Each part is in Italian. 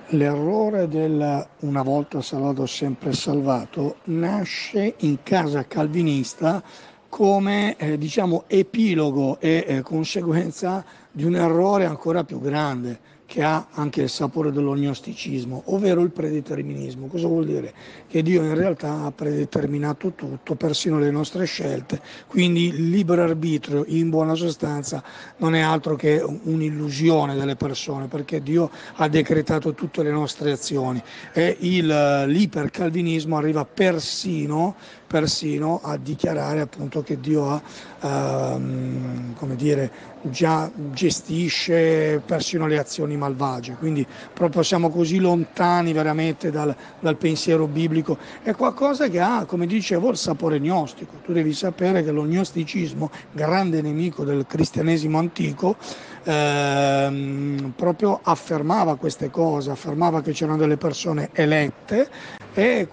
L'errore del una volta salvato sempre salvato nasce in casa calvinista come diciamo epilogo e conseguenza di un errore ancora più grande che ha anche il sapore dell'ognosticismo, ovvero il predeterminismo. Cosa vuol dire? Che Dio in realtà ha predeterminato tutto, persino le nostre scelte, quindi il libero arbitrio in buona sostanza non è altro che un'illusione delle persone, perché Dio ha decretato tutte le nostre azioni e l'ipercalvinismo arriva persino a dichiarare appunto che Dio ha, come dire, già gestisce persino le azioni malvagie, quindi proprio siamo così lontani veramente dal pensiero biblico. È qualcosa che ha, come dicevo, il sapore gnostico. Tu devi sapere che lo gnosticismo, grande nemico del cristianesimo antico, proprio affermava queste cose, affermava che c'erano delle persone elette e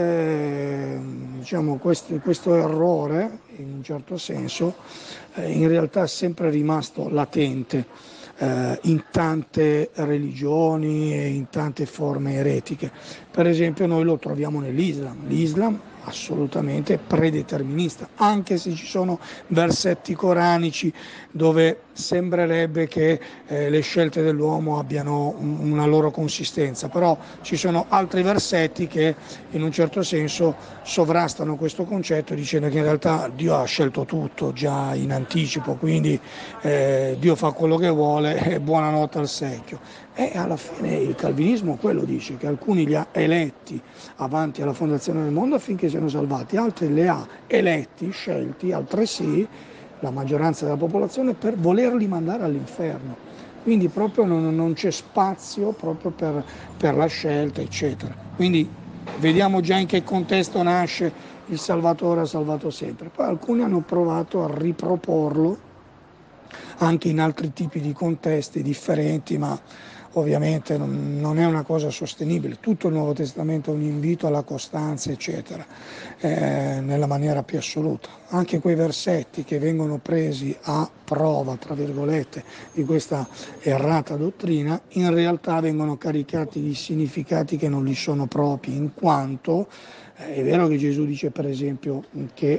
questo errore, in un certo senso, in realtà è sempre rimasto latente in tante religioni e in tante forme eretiche. Per esempio noi lo troviamo nell'Islam. L'Islam assolutamente predeterminista, anche se ci sono versetti coranici dove sembrerebbe che le scelte dell'uomo abbiano una loro consistenza, però ci sono altri versetti che in un certo senso sovrastano questo concetto dicendo che in realtà Dio ha scelto tutto già in anticipo, quindi Dio fa quello che vuole e buonanotte al secchio. E alla fine il calvinismo quello dice, che alcuni li ha eletti avanti alla fondazione del mondo affinché siano salvati, altri li ha eletti, scelti, altresì la maggioranza della popolazione per volerli mandare all'inferno. Quindi proprio non c'è spazio proprio per la scelta, eccetera. Quindi vediamo già in che contesto nasce il Salvatore ha salvato sempre. Poi alcuni hanno provato a riproporlo anche in altri tipi di contesti differenti, ma ovviamente non è una cosa sostenibile. Tutto il Nuovo Testamento è un invito alla costanza, eccetera, nella maniera più assoluta. Anche quei versetti che vengono presi a prova, tra virgolette, di questa errata dottrina, in realtà vengono caricati di significati che non li sono propri, in quanto è vero che Gesù dice per esempio che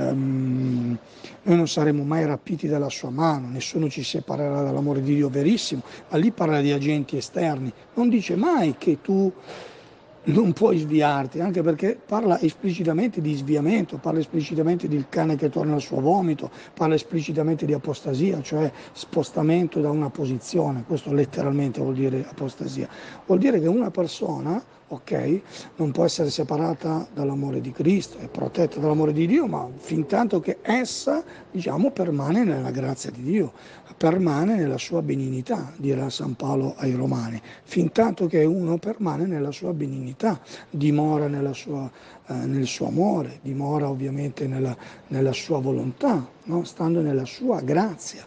noi non saremo mai rapiti dalla sua mano, nessuno ci separerà dall'amore di Dio, verissimo, ma lì parla di agenti esterni, non dice mai che tu non puoi sviarti, anche perché parla esplicitamente di sviamento, parla esplicitamente del cane che torna al suo vomito, parla esplicitamente di apostasia, cioè spostamento da una posizione, questo letteralmente vuol dire apostasia, vuol dire che una persona, ok, non può essere separata dall'amore di Cristo, è protetta dall'amore di Dio, ma fin tanto che essa, diciamo, permane nella grazia di Dio, permane nella sua benignità, dirà San Paolo ai Romani, fin tanto che uno permane nella sua benignità, dimora nel suo amore, dimora ovviamente nella sua volontà, no? Stando nella sua grazia.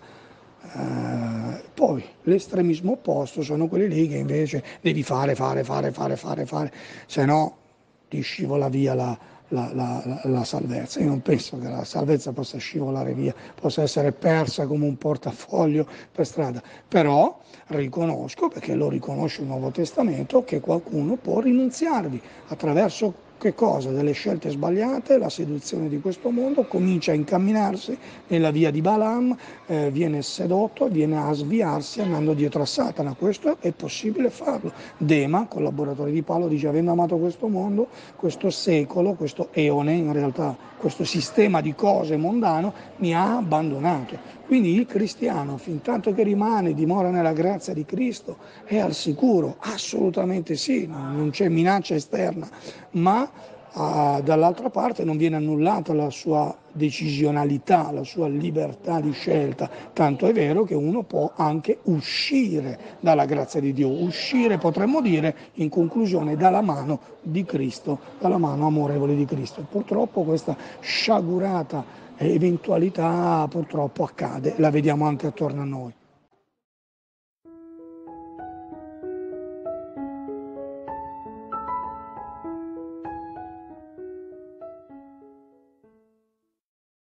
Poi l'estremismo opposto sono quelli lì che invece devi fare, se no ti scivola via la salvezza. Io non penso che la salvezza possa scivolare via, possa essere persa come un portafoglio per strada, però riconosco, perché lo riconosce il Nuovo Testamento, che qualcuno può rinunziarvi attraverso che cosa? Delle scelte sbagliate, la seduzione di questo mondo, comincia a incamminarsi nella via di Balaam, viene sedotto, viene a sviarsi andando dietro a Satana. Questo è possibile farlo. Dema, collaboratore di Paolo, dice: avendo amato questo mondo, questo secolo, questo eone, in realtà questo sistema di cose mondano, mi ha abbandonato. Quindi il cristiano, fin tanto che rimane, dimora nella grazia di Cristo, è al sicuro, assolutamente sì, non c'è minaccia esterna, ma dall'altra parte non viene annullata la sua decisionalità, la sua libertà di scelta, tanto è vero che uno può anche uscire dalla grazia di Dio, uscire potremmo dire in conclusione dalla mano di Cristo, dalla mano amorevole di Cristo. Purtroppo questa sciagurata eventualità purtroppo accade, la vediamo anche attorno a noi.